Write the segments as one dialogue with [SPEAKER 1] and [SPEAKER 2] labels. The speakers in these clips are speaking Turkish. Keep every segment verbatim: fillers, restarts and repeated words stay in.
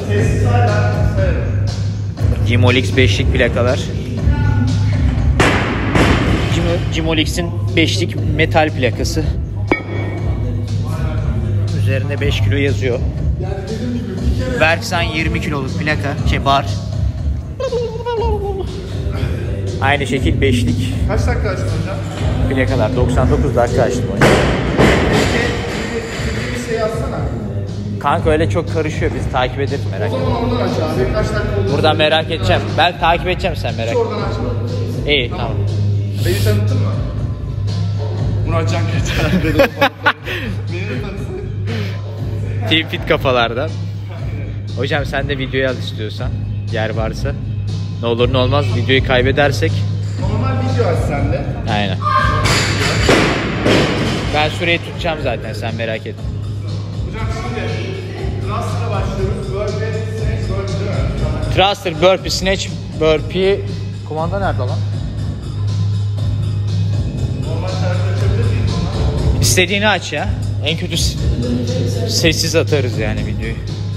[SPEAKER 1] Cimolix beşlik plakalar. Cimolix'in beşlik metal plakası. Üzerinde beş kilo yazıyor. Verksan yirmi kiloluk plaka, şey bar. Aynı şekil beşlik.
[SPEAKER 2] Kaç dakika açtın hocam?
[SPEAKER 1] Plakalar doksan dokuz dakika açtım hocam.
[SPEAKER 2] Bir şey yazsana.
[SPEAKER 1] Kanka öyle çok karışıyor, biz takip ederiz, merak etme.
[SPEAKER 2] O zaman oradan aç abi. Kaç dakika oldu?
[SPEAKER 1] Buradan merak edeceğim. Ben takip edeceğim, sen merak etme.
[SPEAKER 2] Oradan aç.
[SPEAKER 1] İyi, tamam.
[SPEAKER 2] Beni tanıttın mı? Muratcan Keçer. Beni de tanıtsın.
[SPEAKER 1] Team Fit kafalardan. Hocam sen de videoyu al istiyorsan. Yer varsa. Ne olur ne olmaz videoyu kaybedersek.
[SPEAKER 2] Normal video aç sen de.
[SPEAKER 1] Aynen. Ben süreyi tutacağım zaten, sen merak etme.
[SPEAKER 2] Hocam şimdi Thruster'a başlıyoruz. Burpee, snatch, burpee değil mi?
[SPEAKER 1] Thruster, burpee, snatch, burpee. Kumanda nerede lan?
[SPEAKER 2] Normal şarkı açabilir miyiz ona?
[SPEAKER 1] İstediğini aç ya. En kötü sessiz atarız yani videoyu.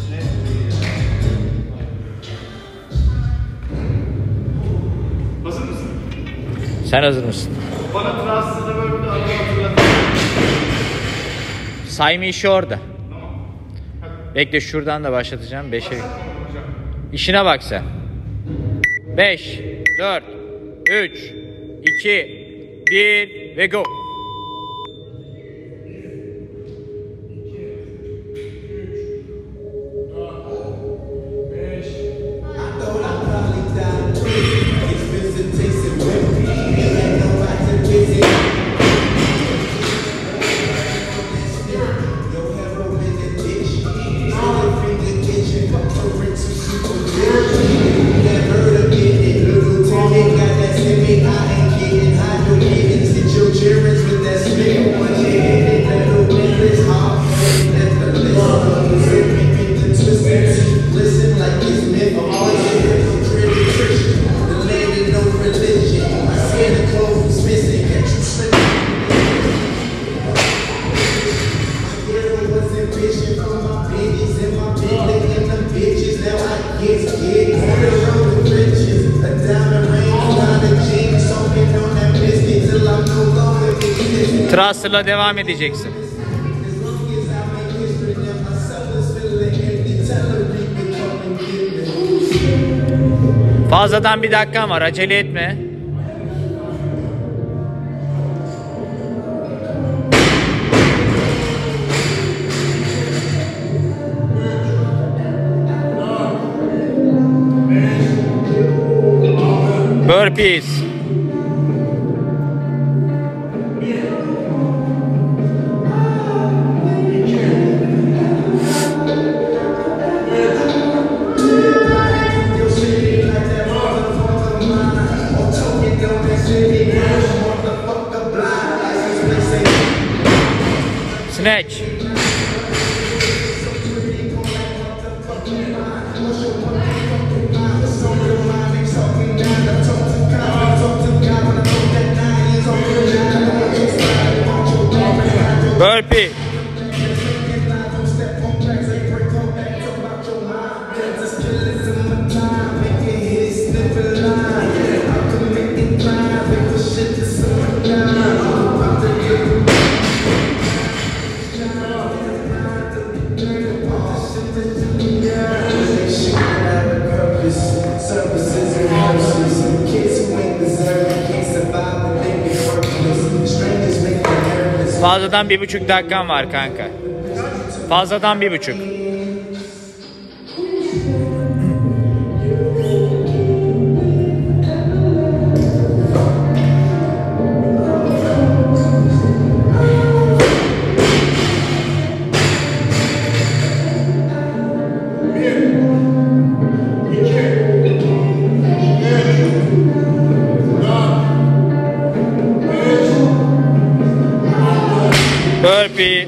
[SPEAKER 2] Hazır mısın?
[SPEAKER 1] Sen hazır mısın?
[SPEAKER 2] Bana Thruster'da böyle bir adı hatırlatın.
[SPEAKER 1] Sayma işi orada.
[SPEAKER 2] Tamam.
[SPEAKER 1] Bekle, şuradan da başlatacağım. beşe. İşine bak sen. beş, dört, üç, iki, bir ve go. Thruster'la devam edeceksin. Fazladan bir dakikan var, acele etme. Burpees. Snatch. Burpee. Fazladan bir buçuk dakikan var kanka. Fazladan bir buçuk. Burpee.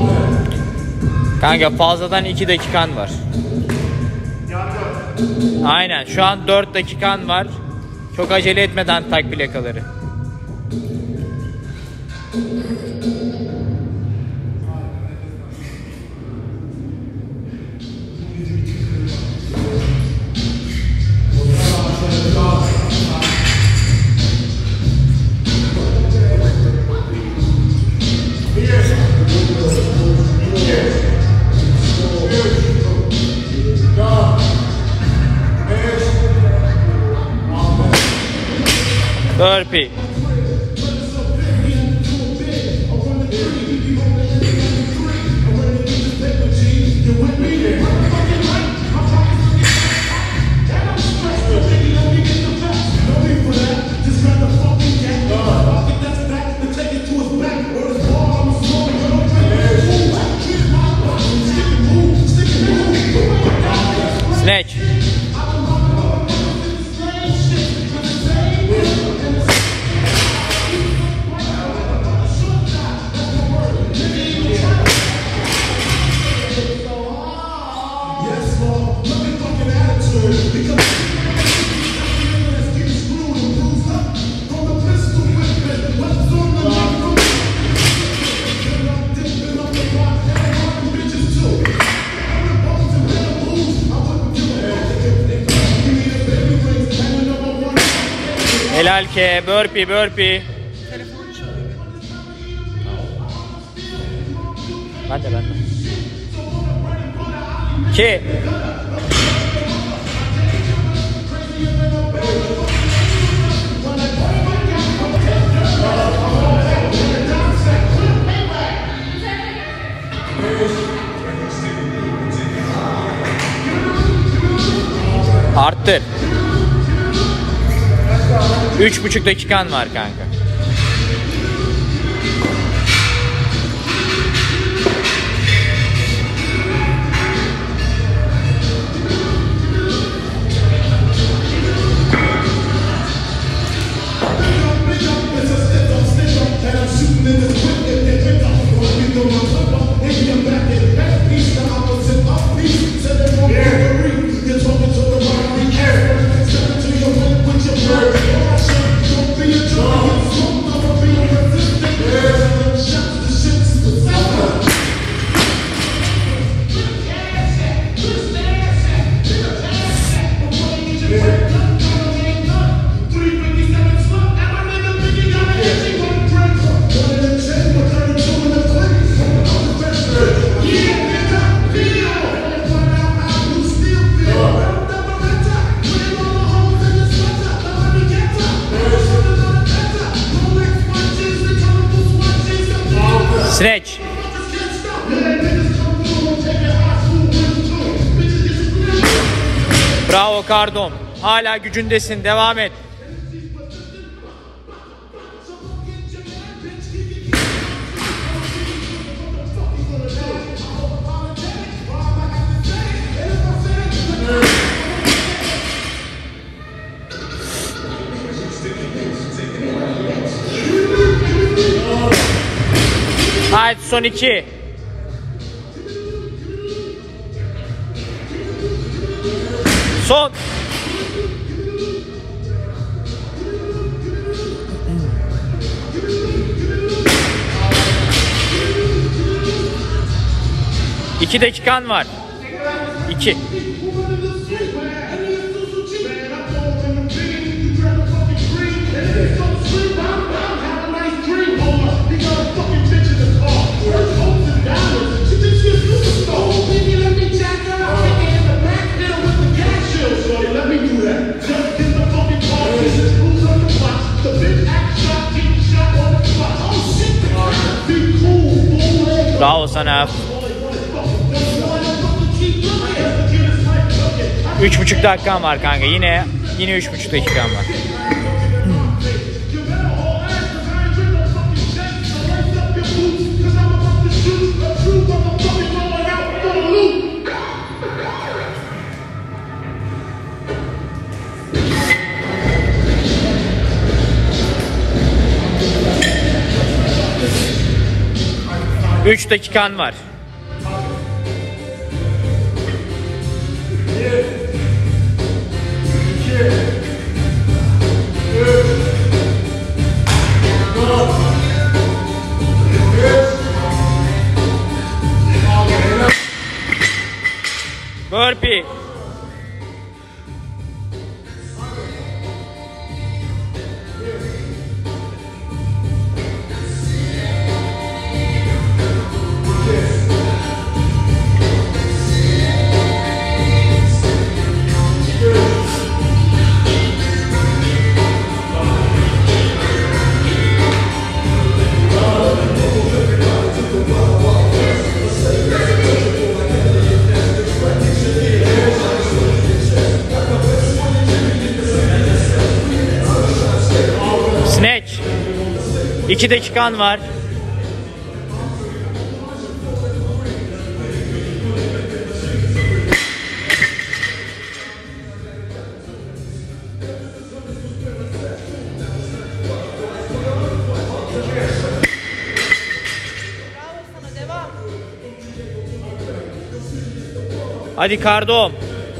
[SPEAKER 1] Kanka fazladan iki dakikan var. Aynen şu an dört dakikan var. Çok acele etmeden tak plakaları. Burpee. Snatch. Helal ke, burpee, burpee. Ben de, ben de. Ki. Arttır. Üç buçuk dakikan var kanka. Snatch. Bravo Kardom. Hala gücündesin. Devam et. Haydi son iki. Son. İki dakikan var. İki. Bravo sana. Üç buçuk dakikan var kanka. Yine yine üç buçuk dakikan var. Üç üç dakikan var.
[SPEAKER 2] bir, iki, üç, dört, beş, altı.
[SPEAKER 1] Burpee. Snatch. iki dakikan var. Hadi kardom.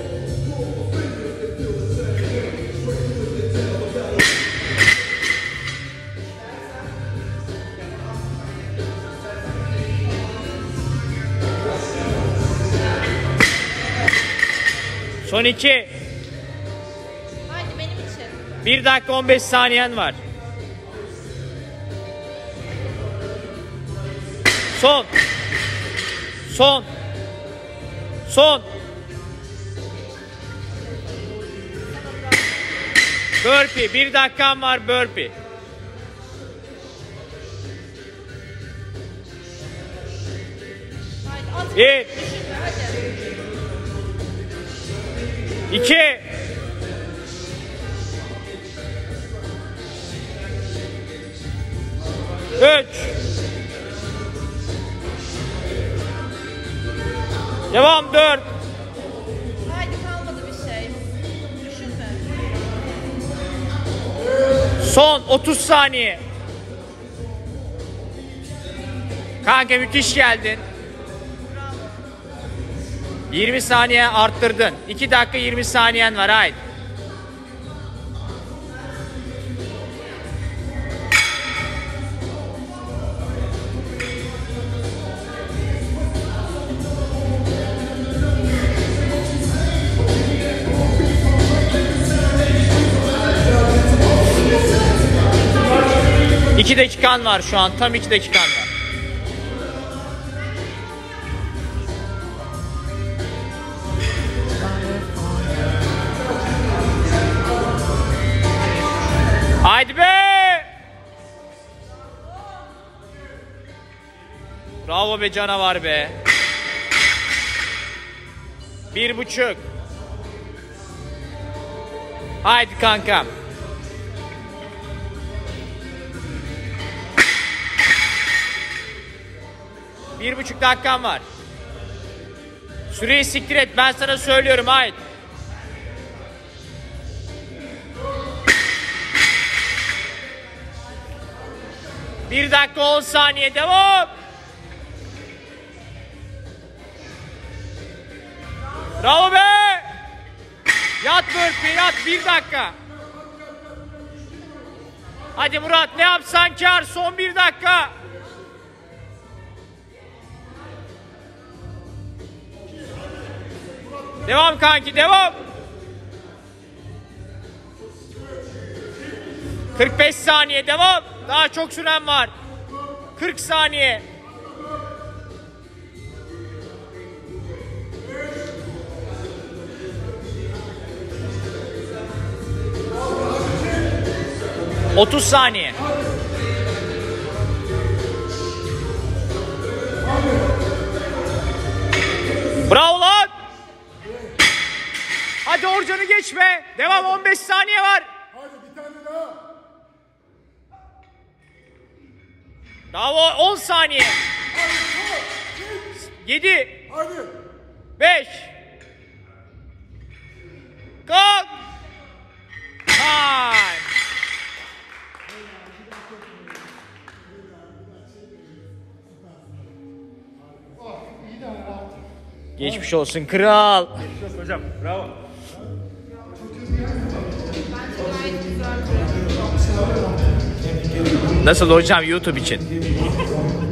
[SPEAKER 1] Son iki.
[SPEAKER 3] Haydi benim için.
[SPEAKER 1] bir dakika on beş saniyen var. Son. Son. Son. Burpee. Bir dakikan var burpee.
[SPEAKER 3] Haydi at.
[SPEAKER 1] Bir.
[SPEAKER 3] Düşünme hadi.
[SPEAKER 1] İki. Üç. Devam dört.
[SPEAKER 3] Haydi kalmadı bir şey. Düşünme.
[SPEAKER 1] Son otuz saniye. Kanka müthiş geldin. yirmi saniye arttırdın. iki dakika yirmi saniyen var. Haydi. iki dakikan var şu an. Tam iki dakikan var. Haydi be! Bravo be canavar be. Bir buçuk. Haydi kankam. Bir buçuk dakikan var. Süreyi siktir et. Ben sana söylüyorum. Haydi. Bir dakika on saniye. Devam. Bravo be. Yat burpee yat. Bir dakika. Hadi Murat ne yapsan kar. Son bir dakika. Devam kanki devam. kırk beş saniye devam. Daha çok süren var. kırk saniye. otuz saniye. Bravo lan. Hadi Orcan'ı geçme. Devam on beş saniye var.
[SPEAKER 2] Hadi bir tane daha.
[SPEAKER 1] Bravo on saniye. yedi.
[SPEAKER 2] Hadi.
[SPEAKER 1] beş. Kalk. Time. Geçmiş olsun kral.
[SPEAKER 2] Geçmiş hocam. Bravo.
[SPEAKER 3] Gayet güzel.
[SPEAKER 1] Nasıl hocam YouTube için?